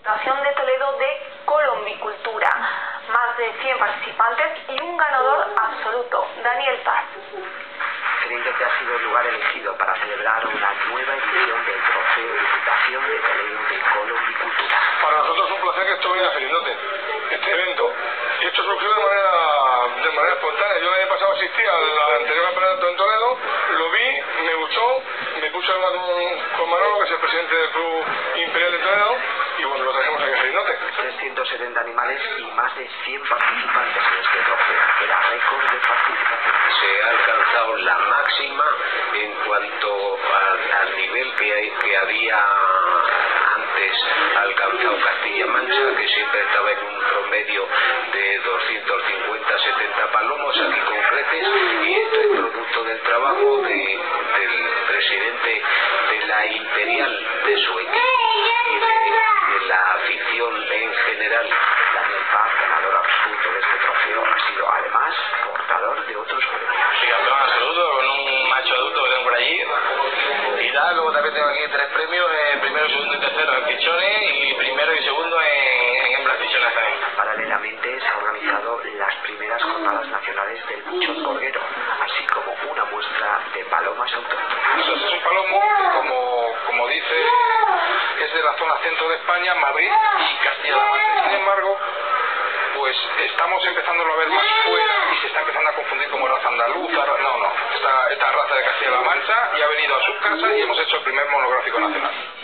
Diputación de Toledo de colombicultura. Más de 100 participantes y un ganador absoluto, Daniel Paz. Geringote ha sido el lugar elegido para celebrar una nueva edición del Trofeo Diputación de Toledo de colombicultura. Para nosotros es un placer que esto venga a Geringote, este evento. Y esto surgió de manera espontánea. Yo el año pasado asistí al anterior campeonato en Toledo, lo vi, me gustó, me puse a hablar con Manolo, que es el presidente del Club Imperial de Toledo, y bueno, lo trajimos aquí a Geringote. 370 animales y más de 100 participantes en este trofeo, que da récord de participación. Se ha alcanzado la máxima en cuanto al nivel que había antes alcanzado Castilla-Mancha, que siempre estaba en un promedio de 250-70 palomos, aquí con creces, y esto es producto del trabajo del presidente de la Imperial, de su equipo y de la afición en general. Daniel Paz, ganador absoluto de este trofeo, ha sido además portador de otros premios. Sí, campeón absoluto con un macho adulto que tengo por allí. Y tal, luego también tengo aquí 3 premios, primero, segundo y tercero en pichones y primero y segundo en hembras pichonas también. Paralelamente se han organizado las primeras jornadas nacionales del buchón gorguero, así como una muestra de palomas autóctonas. Este es un palomo que, como dice, es de la zona centro de España, Madrid y Castilla-La Mancha. Sin embargo, pues estamos empezándolo a ver más fuera y se está empezando a confundir como raza andaluza. No, esta raza de Castilla-La Mancha, y ha venido a sus casas y hemos hecho el primer monográfico nacional.